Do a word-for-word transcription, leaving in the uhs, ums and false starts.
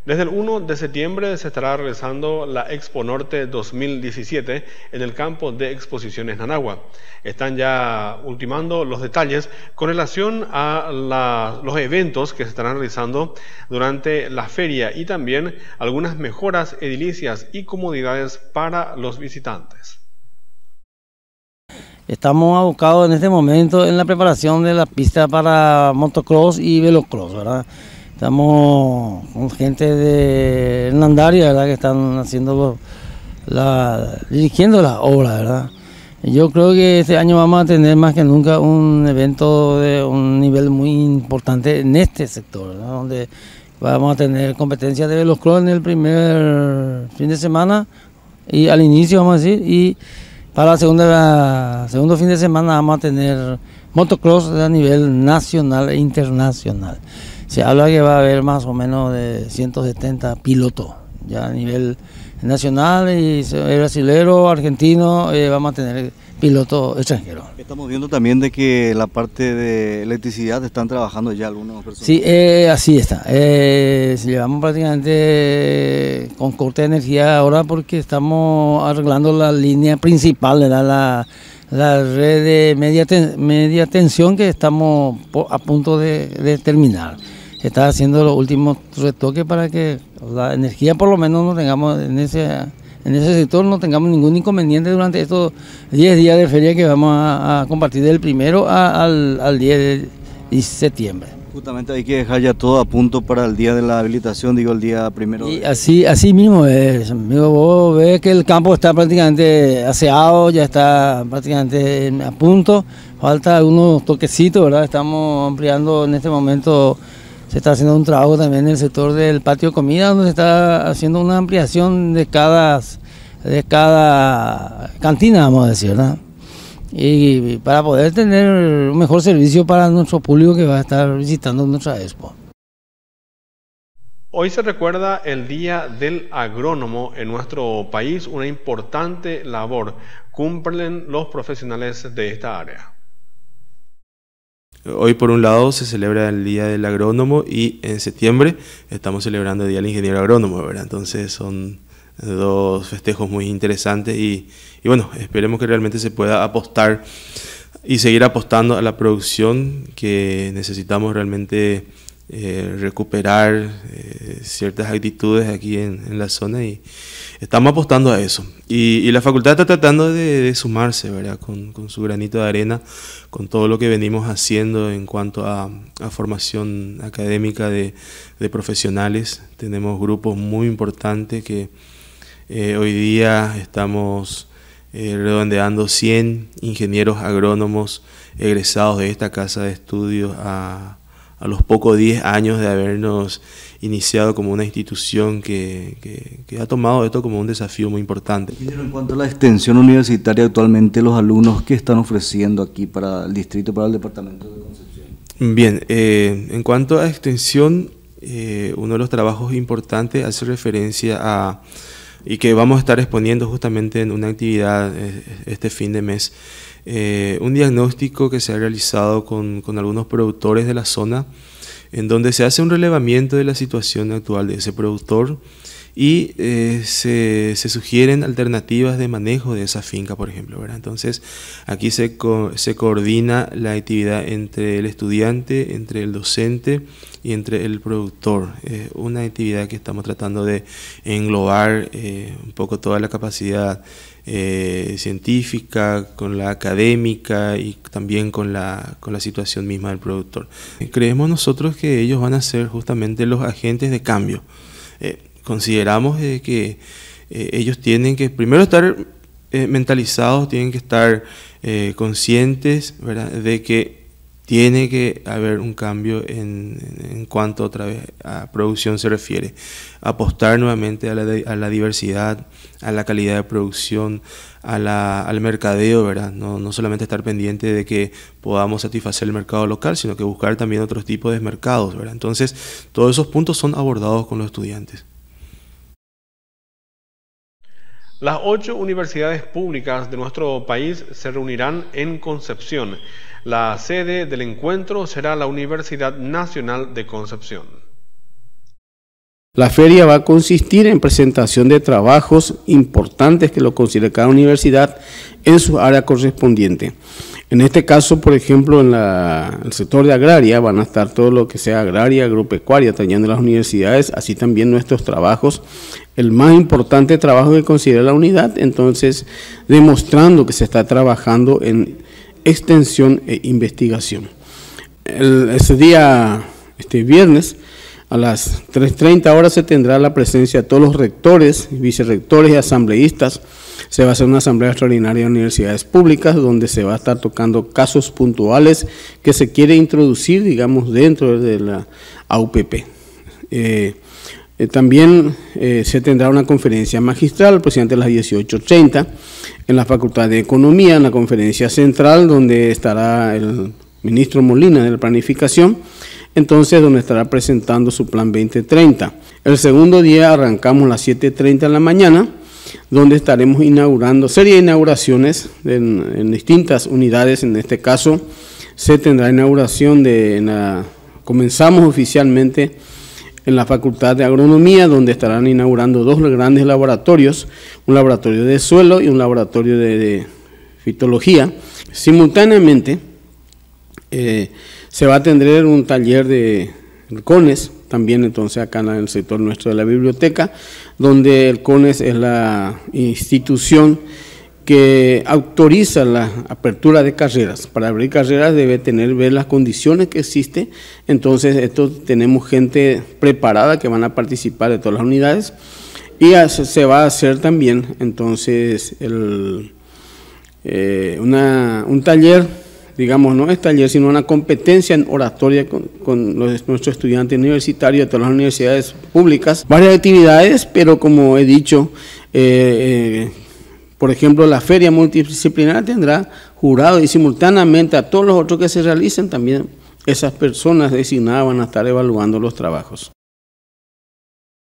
Desde el primero de septiembre se estará realizando la Expo Norte dos mil diecisiete en el campo de exposiciones Nanagua. Están ya ultimando los detalles con relación a la, los eventos que se estarán realizando durante la feria y también algunas mejoras edilicias y comodidades para los visitantes. Estamos abocados en este momento en la preparación de la pista para motocross y velocross, ¿verdad? Estamos con gente de Hernandaria, ¿verdad? Que están haciendo los, la, dirigiendo las obras, ¿verdad? Yo creo que este año vamos a tener más que nunca un evento de un nivel muy importante en este sector, ¿verdad? Donde vamos a tener competencias de velocross en el primer fin de semana y al inicio, vamos a decir, y para el segunda, segundo fin de semana vamos a tener motocross a nivel nacional e internacional. Se habla que va a haber más o menos de ciento setenta pilotos ya a nivel nacional y brasilero, argentino, eh, vamos a tener pilotos extranjeros. Estamos viendo también de que la parte de electricidad están trabajando ya algunas personas. Sí, eh, así está. Eh, llevamos prácticamente con corte de energía ahora porque estamos arreglando la línea principal, ¿verdad? La, la red de media, ten, media tensión que estamos a punto de, de terminar. Se está haciendo los últimos retoques para que la energía por lo menos no tengamos en ese, en ese sector, no tengamos ningún inconveniente durante estos diez días de feria que vamos a, a compartir del primero a, al, al diez de septiembre. Justamente hay que dejar ya todo a punto para el día de la habilitación, digo el día primero. Y así, así mismo es, amigo, vos ves que el campo está prácticamente aseado, ya está prácticamente a punto, falta algunos toquecitos, ¿verdad? Estamos ampliando en este momento. Se está haciendo un trabajo también en el sector del patio de comida, donde se está haciendo una ampliación de cada, de cada cantina, vamos a decir, ¿verdad? Y para poder tener un mejor servicio para nuestro público que va a estar visitando nuestra expo. Hoy se recuerda el Día del Agrónomo en nuestro país, una importante labor cumplen los profesionales de esta área. Hoy por un lado se celebra el Día del Agrónomo y en septiembre estamos celebrando el Día del Ingeniero Agrónomo, ¿verdad? Entonces son dos festejos muy interesantes y, y bueno, esperemos que realmente se pueda apostar y seguir apostando a la producción que necesitamos realmente eh, recuperar eh, ciertas actitudes aquí en, en la zona y estamos apostando a eso. Y, y la facultad está tratando de, de sumarse, ¿verdad? Con, con su granito de arena, con todo lo que venimos haciendo en cuanto a, a formación académica de, de profesionales. Tenemos grupos muy importantes que eh, hoy día estamos eh, redondeando cien ingenieros agrónomos egresados de esta casa de estudios a, a los pocos diez años de habernos iniciado como una institución que, que, que ha tomado esto como un desafío muy importante. En cuanto a la extensión universitaria, actualmente los alumnos que están ofreciendo aquí para el distrito, para el departamento de Concepción. Bien, eh, en cuanto a extensión, eh, uno de los trabajos importantes hace referencia a, y que vamos a estar exponiendo justamente en una actividad eh, este fin de mes, eh, un diagnóstico que se ha realizado con, con algunos productores de la zona, en donde se hace un relevamiento de la situación actual de ese productor y eh, se, se sugieren alternativas de manejo de esa finca, por ejemplo, ¿verdad? Entonces, aquí se, co se coordina la actividad entre el estudiante, entre el docente y entre el productor. Eh, una actividad que estamos tratando de englobar eh, un poco toda la capacidad eh, científica, con la académica y también con la, con la situación misma del productor. Creemos nosotros que ellos van a ser justamente los agentes de cambio. Eh, Consideramos eh, que eh, ellos tienen que primero estar eh, mentalizados, tienen que estar eh, conscientes, ¿verdad?, de que tiene que haber un cambio en, en cuanto otra vez a producción se refiere. Apostar nuevamente a la, a la diversidad, a la calidad de producción, a la, al mercadeo, ¿verdad? No, no solamente estar pendiente de que podamos satisfacer el mercado local, sino que buscar también otros tipos de mercados, ¿verdad? Entonces, todos esos puntos son abordados con los estudiantes. Las ocho universidades públicas de nuestro país se reunirán en Concepción. La sede del encuentro será la Universidad Nacional de Concepción. La feria va a consistir en presentación de trabajos importantes que lo considere cada universidad en su área correspondiente. En este caso, por ejemplo, en la, el sector de agraria van a estar todo lo que sea agraria, agropecuaria, trayendo las universidades, así también nuestros trabajos. El más importante trabajo que considera la unidad, entonces, demostrando que se está trabajando en extensión e investigación. El, ese día, este viernes, a las tres treinta horas se tendrá la presencia de todos los rectores, vicerrectores y asambleístas. Se va a hacer una asamblea extraordinaria de universidades públicas donde se va a estar tocando casos puntuales que se quiere introducir, digamos, dentro de la A U P P. Eh, eh, también eh, se tendrá una conferencia magistral, el presidente a las dieciocho treinta, en la Facultad de Economía, en la conferencia central, donde estará el ministro Molina de la Planificación, entonces donde estará presentando su plan veinte treinta. El segundo día arrancamos a las siete treinta de la mañana, donde estaremos inaugurando serie de inauguraciones en, en distintas unidades. En este caso se tendrá inauguración de, la, comenzamos oficialmente en la Facultad de Agronomía, donde estarán inaugurando dos grandes laboratorios, un laboratorio de suelo y un laboratorio de, de fitología. Simultáneamente eh, se va a tener un taller de CONES, también entonces acá en el sector nuestro de la biblioteca, donde el CONES es la institución que autoriza la apertura de carreras. Para abrir carreras debe tener, ver las condiciones que existen, entonces esto tenemos gente preparada que van a participar de todas las unidades, y se va a hacer también entonces el, eh, una, un taller, digamos, no es taller, sino una competencia en oratoria con, con los, nuestros estudiantes universitarios de todas las universidades públicas. Varias actividades, pero como he dicho, eh, eh, por ejemplo, la feria multidisciplinar tendrá jurado y simultáneamente a todos los otros que se realicen, también esas personas designadas van a estar evaluando los trabajos.